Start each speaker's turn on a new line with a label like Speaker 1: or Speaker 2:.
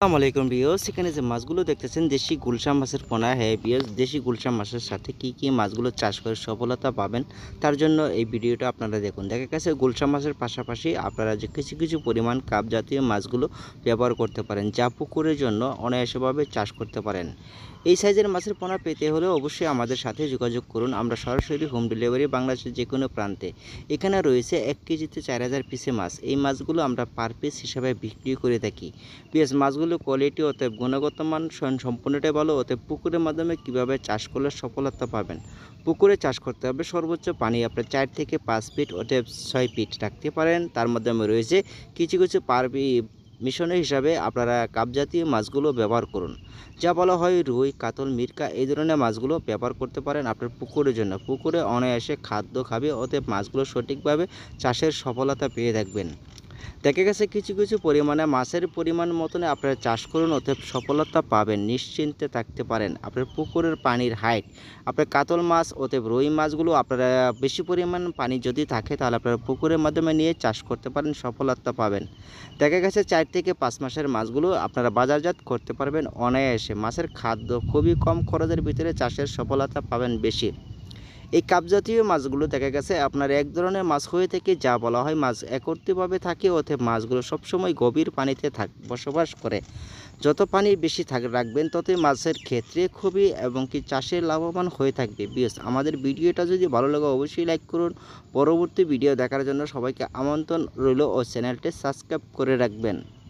Speaker 1: আসসালামু আলাইকুম ভিউয়ার্স, এখানে যে মাছগুলো দেখতেছেন দেশি গুলশা মাছের পোনা। হ্যাঁ ভিউয়ার্স, দেশি গুলশা মাছের সাথে কি মাছগুলো চাষ করে সফলতা পাবেন তার জন্য এই ভিডিওটা আপনারা দেখুন। দেখা গেছে গুলশা মাছের পাশাপাশি আপনারা যে কিছু পরিমাণ কাপ জাতীয় মাছগুলো ব্যবহার করতে পারেন, যা পুকুরের জন্য অনায়াসভাবে চাষ করতে পারেন। এই সাইজের মাছের পোনা পেতে হলে অবশ্যই আমাদের সাথে যোগাযোগ করুন। আমরা সরাসরি হোম ডেলিভারি বাংলাদেশের যে কোনো প্রান্তে। এখানে রয়েছে 1 কেজিতে 4000 পিসে মাছ। এই মাছগুলো আমরা পার পিস হিসাবে বিক্রি করে থাকি। পিএস মাছগুলো কোয়ালিটি অতএব গুণগত মান সম্পূর্ণটাই ভালো। অতএব পুকুরের মাধ্যমে কিভাবে চাষ করলে সফলতা পাবেন। পুকুরে চাষ করতে হবে সর্বোচ্চ পানি আপনার 4 থেকে 5 ফিট অতএব 6 ফিট রাখতে পারেন। তার মাধ্যমে রয়েছে কিছু মিশনের হিসাবে আপনারা কাপ জাতীয় মাছগুলো ব্যবহার করুন, যা বলা হয় রুই, কাতল, মিরকা। এই ধরনের মাছগুলো ব্যবহার করতে পারেন আপনার পুকুরের জন্য। পুকুরে অনায়াসে খাদ্য খাবে, অতএব মাছগুলো সঠিকভাবে চাষের সফলতা পেয়ে থাকবেন। দেখা গেছে কিছু পরিমাণে মাছের পরিমাণ মতনে আপনারা চাষ করুন, অতএব সফলতা পাবেন, নিশ্চিন্তে থাকতে পারেন। আপনার পুকুরের পানির হাইট আপনার কাতল মাছ অতএব রুই মাছগুলো আপনারা বেশি পরিমাণ পানি যদি থাকে তাহলে আপনারা পুকুরের মাধ্যমে নিয়ে চাষ করতে পারেন, সফলতা পাবেন। দেখা গেছে 4 থেকে 5 মাসের মাছগুলো আপনারা বাজারজাত করতে পারবেন অনায়াসে। মাছের খাদ্য খুবই কম খরচের ভিতরে চাষের সফলতা পাবেন বেশি। এই কাপ জাতীয় মাছগুলো দেখা গেছে আপনার এক ধরনের মাছ হয়ে থাকে, যা বলা হয় মাছ একত্রিতভাবে থাকে। অতএব মাছগুলো সবসময় গভীর পানিতে বসবাস করে। যত পানি বেশি রাখবেন ততই মাছের ক্ষেত্রে খুবই এবং চাষে লাভবান হয়ে থাকবে। বিয়স, আমাদের ভিডিওটা যদি ভালো লাগে অবশ্যই লাইক করুন। পরবর্তী ভিডিও দেখার জন্য সবাইকে আমন্ত্রণ রইল ও চ্যানেলটি সাবস্ক্রাইব করে রাখবেন।